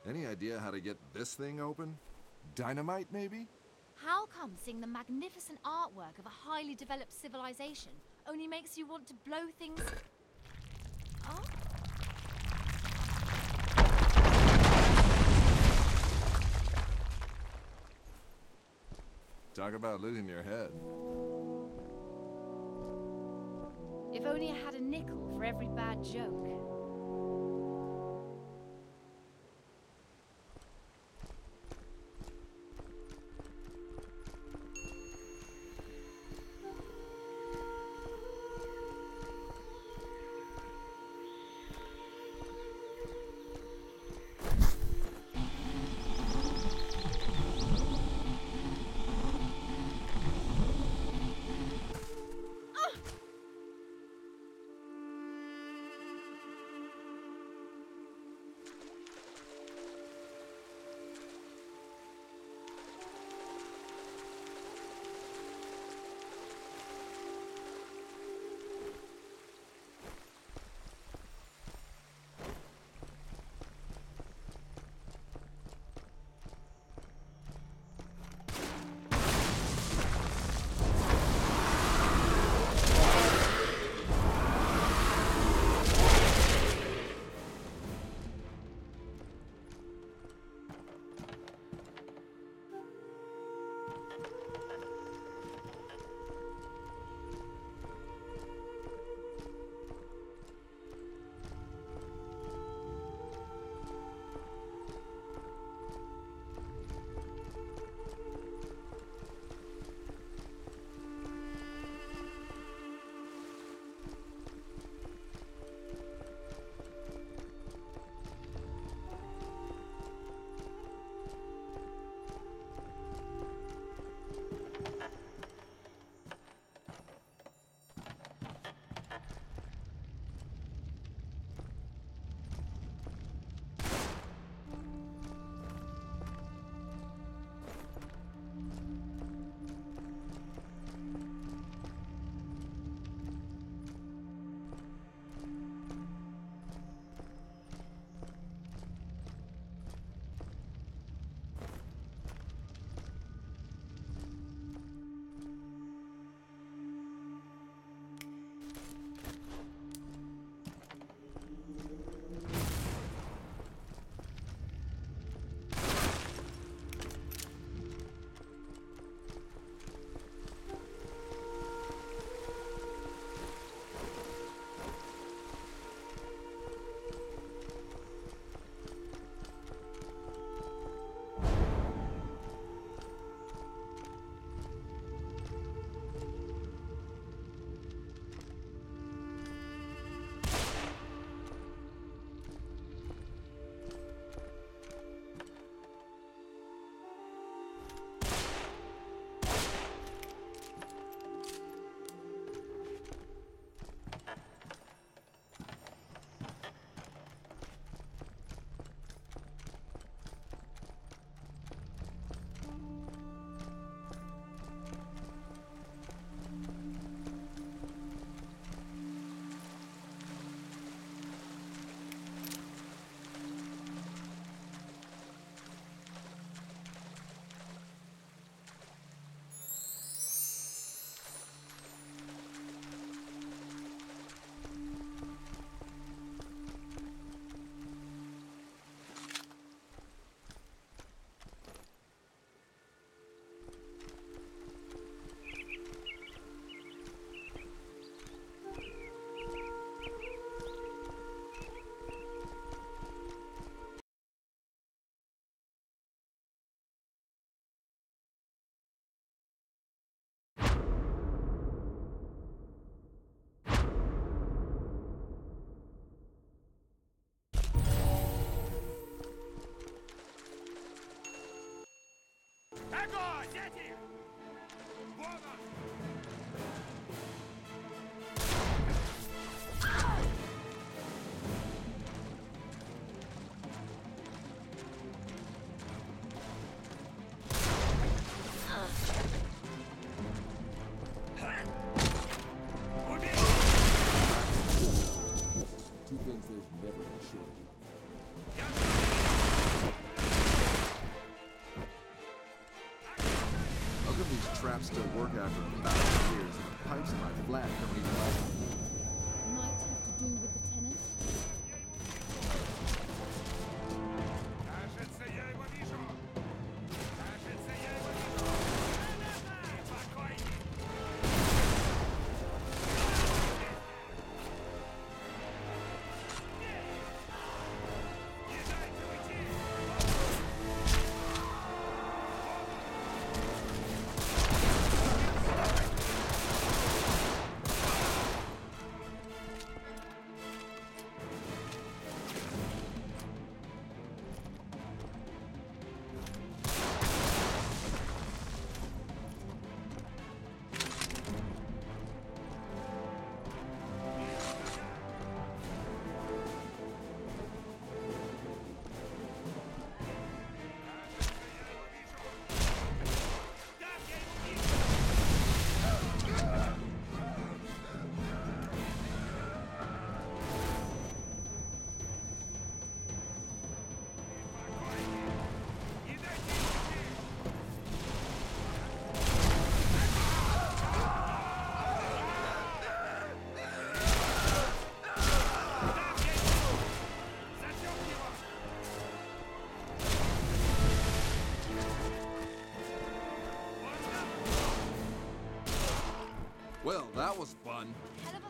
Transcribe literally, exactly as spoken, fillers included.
Any idea how to get this thing open? Dynamite, maybe? How come seeing the magnificent artwork of a highly developed civilization only makes you want to blow things... Oh? Talk about losing your head. If only I had a nickel for every bad joke. Two things there's never a shortage. traps still work after a thousand years, and the pipes in my flat don't even last. Might have to do with the tenant. Кажется, я его вижу. Кажется, я его вижу. Спокойней. Не дайте уйти. Well, that was fun. Hell of